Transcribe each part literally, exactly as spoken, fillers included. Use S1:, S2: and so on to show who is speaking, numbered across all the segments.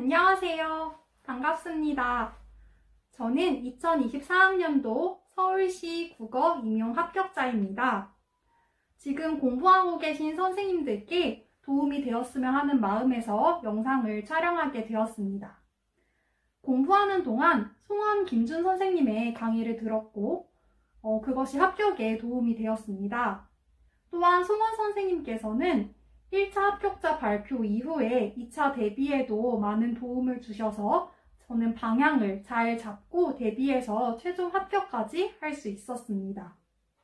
S1: 안녕하세요. 반갑습니다. 저는 이천이십사 학년도 서울시 국어 임용 합격자입니다. 지금 공부하고 계신 선생님들께 도움이 되었으면 하는 마음에서 영상을 촬영하게 되었습니다. 공부하는 동안 송원 김준 선생님의 강의를 들었고 어, 그것이 합격에 도움이 되었습니다. 또한 송원 선생님께서는 일 차 합격자 발표 이후에 이 차 대비에도 많은 도움을 주셔서 저는 방향을 잘 잡고 대비해서 최종 합격까지 할 수 있었습니다.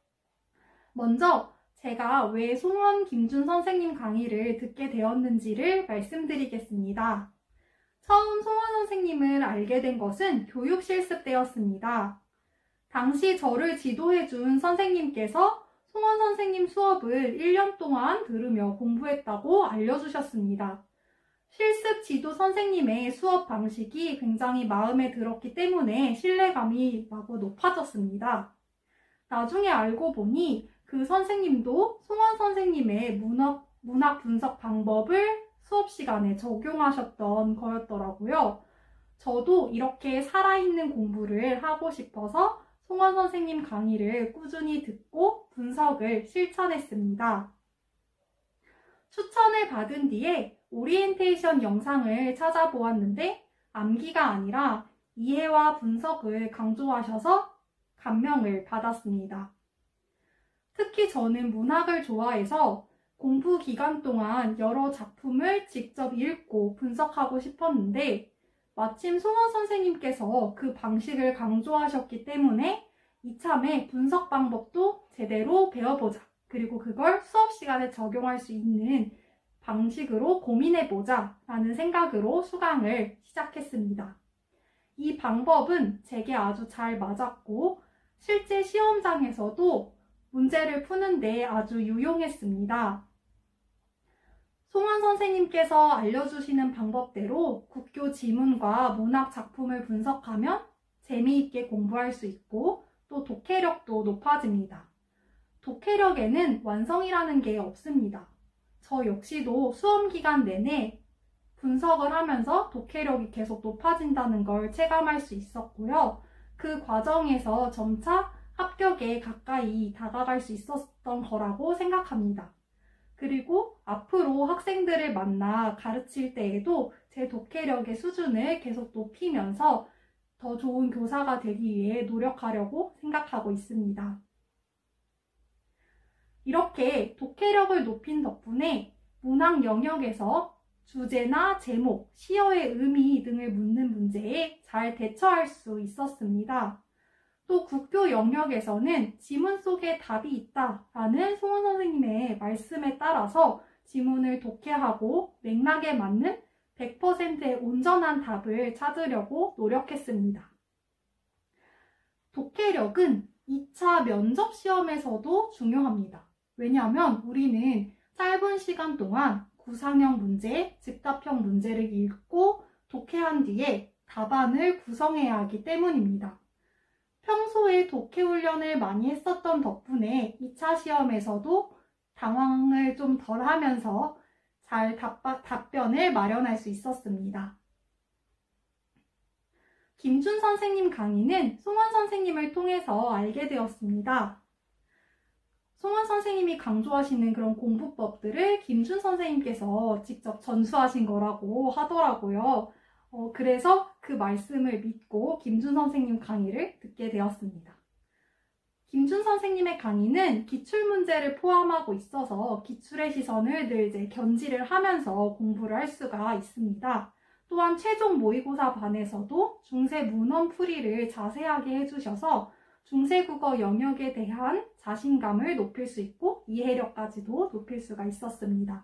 S1: 먼저 제가 왜 송원 김준 선생님 강의를 듣게 되었는지를 말씀드리겠습니다. 처음 송원 선생님을 알게 된 것은 교육 실습 때였습니다. 당시 저를 지도해준 선생님께서 송원 선생님 수업을 일 년 동안 들으며 공부했다고 알려주셨습니다. 실습 지도 선생님의 수업 방식이 굉장히 마음에 들었기 때문에 신뢰감이 마구 높아졌습니다. 나중에 알고 보니 그 선생님도 송원 선생님의 문학, 문학 분석 방법을 수업 시간에 적용하셨던 거였더라고요. 저도 이렇게 살아있는 공부를 하고 싶어서 송원 선생님 강의를 꾸준히 듣고 분석을 실천했습니다. 추천을 받은 뒤에 오리엔테이션 영상을 찾아보았는데 암기가 아니라 이해와 분석을 강조하셔서 감명을 받았습니다. 특히 저는 문학을 좋아해서 공부 기간 동안 여러 작품을 직접 읽고 분석하고 싶었는데 마침 송원 선생님께서 그 방식을 강조하셨기 때문에 이참에 분석 방법도 제대로 배워보자. 그리고 그걸 수업 시간에 적용할 수 있는 방식으로 고민해보자 라는 생각으로 수강을 시작했습니다. 이 방법은 제게 아주 잘 맞았고 실제 시험장에서도 문제를 푸는데 아주 유용했습니다. 송원 선생님께서 알려주시는 방법대로 국교 지문과 문학 작품을 분석하면 재미있게 공부할 수 있고 또 독해력도 높아집니다. 독해력에는 완성이라는 게 없습니다. 저 역시도 수험 기간 내내 분석을 하면서 독해력이 계속 높아진다는 걸 체감할 수 있었고요. 그 과정에서 점차 합격에 가까이 다가갈 수 있었던 거라고 생각합니다. 그리고 앞으로 학생들을 만나 가르칠 때에도 제 독해력의 수준을 계속 높이면서 더 좋은 교사가 되기 위해 노력하려고 생각하고 있습니다. 이렇게 독해력을 높인 덕분에 문학 영역에서 주제나 제목, 시어의 의미 등을 묻는 문제에 잘 대처할 수 있었습니다. 또 국교 영역에서는 지문 속에 답이 있다라는 송원 선생님의 말씀에 따라서 지문을 독해하고 맥락에 맞는 백 퍼센트의 온전한 답을 찾으려고 노력했습니다. 독해력은 이 차 면접 시험에서도 중요합니다. 왜냐하면 우리는 짧은 시간 동안 구상형 문제, 즉답형 문제를 읽고 독해한 뒤에 답안을 구성해야 하기 때문입니다. 평소에 독해 훈련을 많이 했었던 덕분에 이 차 시험에서도 당황을 좀 덜 하면서 잘 답, 답변을 마련할 수 있었습니다. 김준 선생님 강의는 송원 선생님을 통해서 알게 되었습니다. 송원 선생님이 강조하시는 그런 공부법들을 김준 선생님께서 직접 전수하신 거라고 하더라고요. 어, 그래서 그 말씀을 믿고 김준 선생님 강의를 듣게 되었습니다. 김준 선생님의 강의는 기출문제를 포함하고 있어서 기출의 시선을 늘 이제 견지를 하면서 공부를 할 수가 있습니다. 또한 최종 모의고사 반에서도 중세 문헌 풀이를 자세하게 해주셔서 중세국어 영역에 대한 자신감을 높일 수 있고 이해력까지도 높일 수가 있었습니다.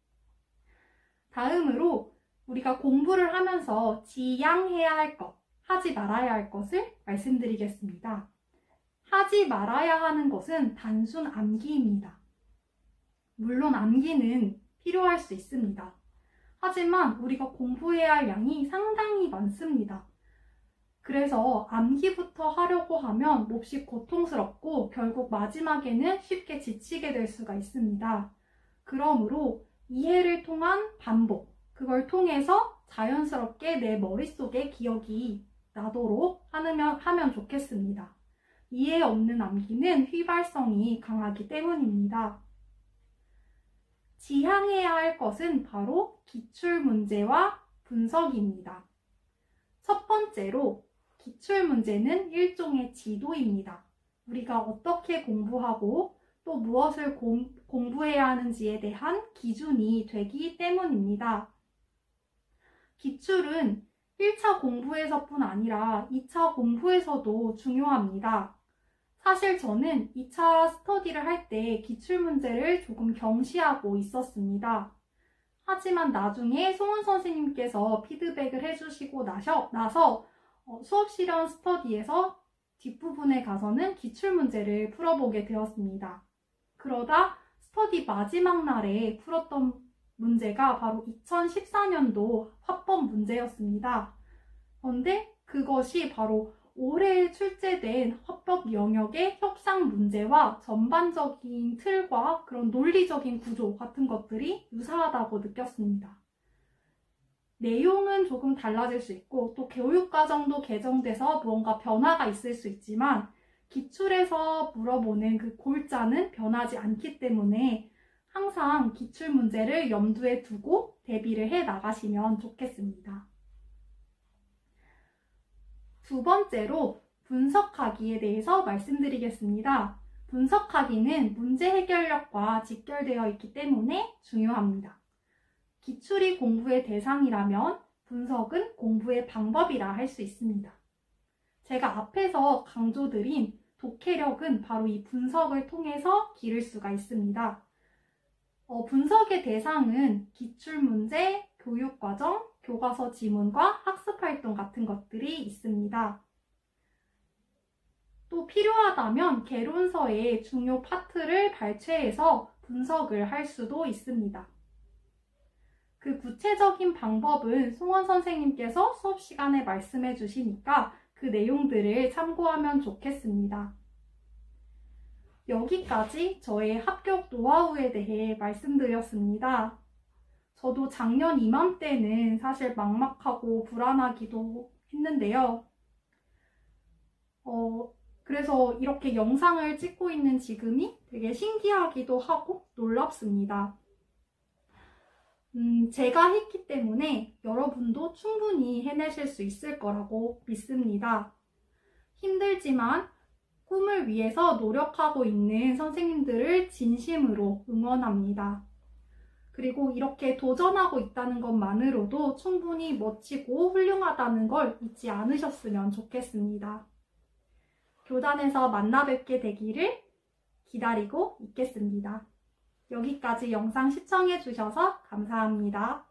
S1: 다음으로 우리가 공부를 하면서 지양해야 할 것, 하지 말아야 할 것을 말씀드리겠습니다. 하지 말아야 하는 것은 단순 암기입니다. 물론 암기는 필요할 수 있습니다. 하지만 우리가 공부해야 할 양이 상당히 많습니다. 그래서 암기부터 하려고 하면 몹시 고통스럽고 결국 마지막에는 쉽게 지치게 될 수가 있습니다. 그러므로 이해를 통한 반복, 그걸 통해서 자연스럽게 내 머릿속에 기억이 나도록 하면, 하면 좋겠습니다. 이해 없는 암기는 휘발성이 강하기 때문입니다. 지향해야 할 것은 바로 기출문제와 분석입니다. 첫 번째로 기출문제는 일종의 지도입니다. 우리가 어떻게 공부하고 또 무엇을 공, 공부해야 하는지에 대한 기준이 되기 때문입니다. 기출은 일 차 공부에서뿐 아니라 이 차 공부에서도 중요합니다. 사실 저는 이 차 스터디를 할 때 기출문제를 조금 경시하고 있었습니다. 하지만 나중에 송은 선생님께서 피드백을 해주시고 나셔, 나서 어, 수업 실현 스터디에서 뒷부분에 가서는 기출문제를 풀어보게 되었습니다. 그러다 스터디 마지막 날에 풀었던 문제가 바로 이천십사 년도 화법 문제였습니다. 그런데 그것이 바로 올해 출제된 화법 영역의 협상 문제와 전반적인 틀과 그런 논리적인 구조 같은 것들이 유사하다고 느꼈습니다. 내용은 조금 달라질 수 있고 또 교육과정도 개정돼서 무언가 변화가 있을 수 있지만 기출에서 물어보는 그 골자는 변하지 않기 때문에 항상 기출문제를 염두에 두고 대비를 해 나가시면 좋겠습니다. 두 번째로 분석하기에 대해서 말씀드리겠습니다. 분석하기는 문제 해결력과 직결되어 있기 때문에 중요합니다. 기출이 공부의 대상이라면 분석은 공부의 방법이라 할 수 있습니다. 제가 앞에서 강조드린 독해력은 바로 이 분석을 통해서 기를 수가 있습니다. 어, 분석의 대상은 기출문제, 교육과정, 교과서 지문과 학습활동 같은 것들이 있습니다. 또 필요하다면 개론서의 중요 파트를 발췌해서 분석을 할 수도 있습니다. 그 구체적인 방법은 송원 선생님께서 수업 시간에 말씀해 주시니까 그 내용들을 참고하면 좋겠습니다. 여기까지 저의 합격 노하우에 대해 말씀드렸습니다. 저도 작년 이맘때는 사실 막막하고 불안하기도 했는데요. 어, 그래서 이렇게 영상을 찍고 있는 지금이 되게 신기하기도 하고 놀랍습니다. 음, 제가 했기 때문에 여러분도 충분히 해내실 수 있을 거라고 믿습니다. 힘들지만 꿈을 위해서 노력하고 있는 선생님들을 진심으로 응원합니다. 그리고 이렇게 도전하고 있다는 것만으로도 충분히 멋지고 훌륭하다는 걸 잊지 않으셨으면 좋겠습니다. 교단에서 만나 뵙게 되기를 기다리고 있겠습니다. 여기까지 영상 시청해 주셔서 감사합니다.